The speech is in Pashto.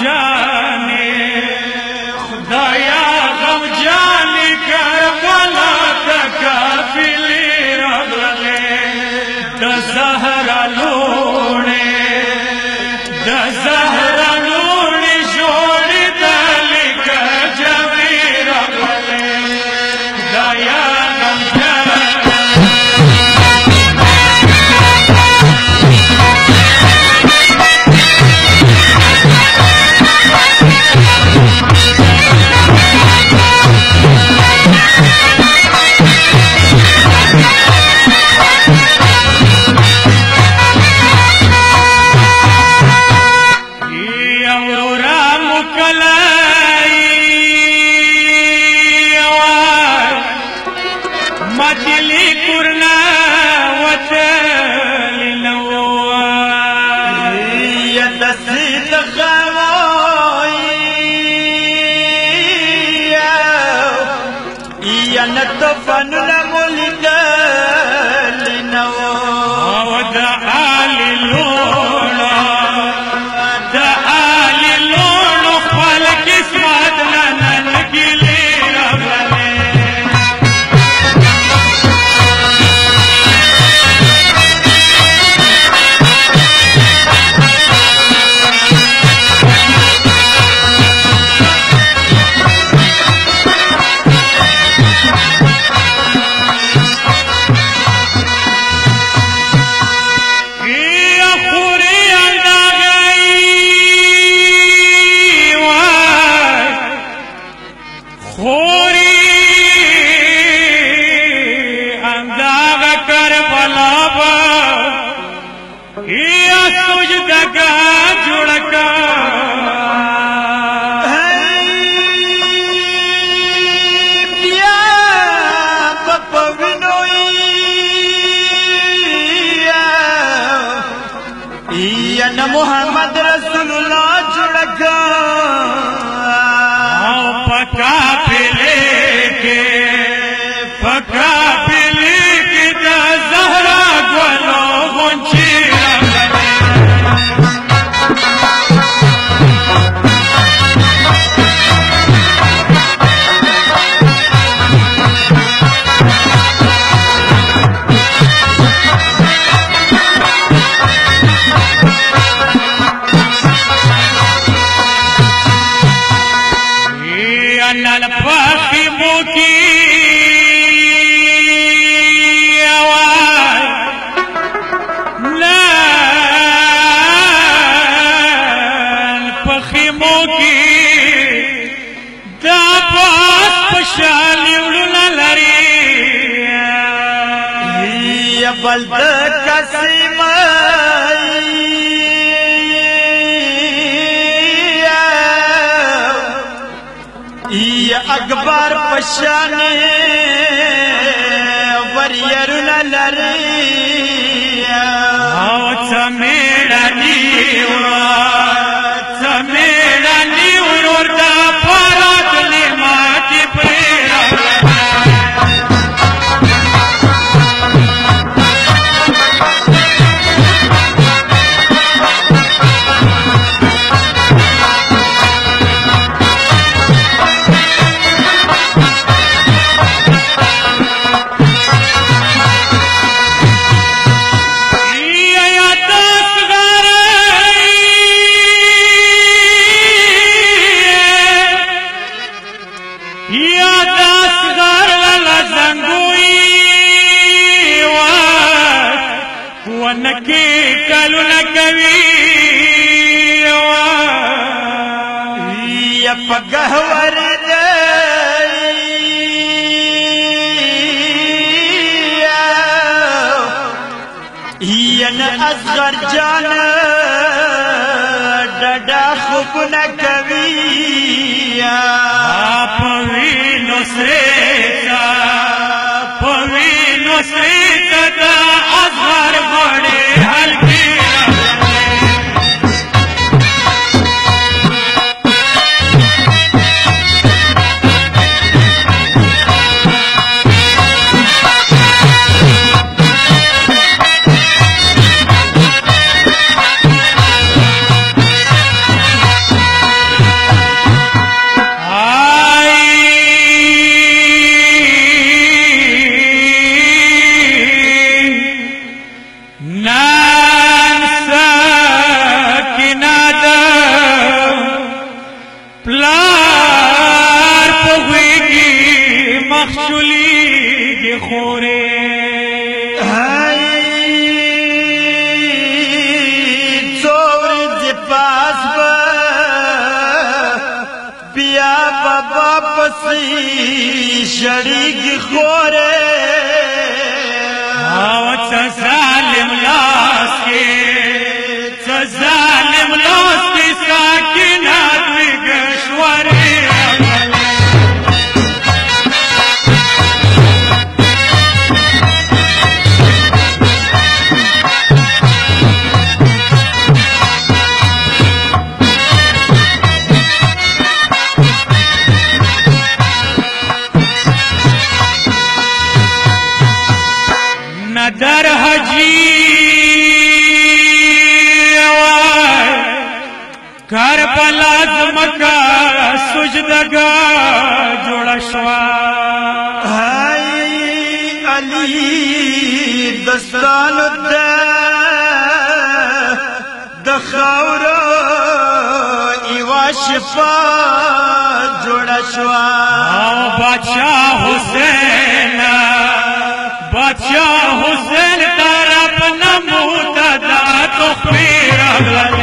جانے خدایا غم جانے کربلا تکافلی رغلے دا زہرا لونے جوڑی دلی کا جبی رغلے خدایا غم جانے مدلی کرنا وتلی نوار یا نسید غوائی یا نتفن نمولدلی نوار ودا آلی لونا دا آلی لونا خفال قسمت لنن گلی رغلے محمد رسول اللہ جڑکا پکا پلے کے دا زہرا گلو غنچی الفاخمو کی آواز الفاخمو کی دا پاس پشالی اڑنا لری یا بلد قسیم اکبر پشانے وریرنا لری سمیڑا نیور دا پارات لیماتی پریرا ونکی کلو نکوی یا پگہور یا اصغر جان ڈڈا خوب نکوی پوی نصریتا دا اصغر بڑے ہلکی بابا پسی شریک خورے آوت ظالم لاس کے ظالم لاس کے ساکنات گشوری در حجی کربلا زمکا سجدگا جوڑا شوا علی دستانو د خاورو ایوا شفا جوړه شوا او بادشاہ حسین طرف نموت دا تخبیر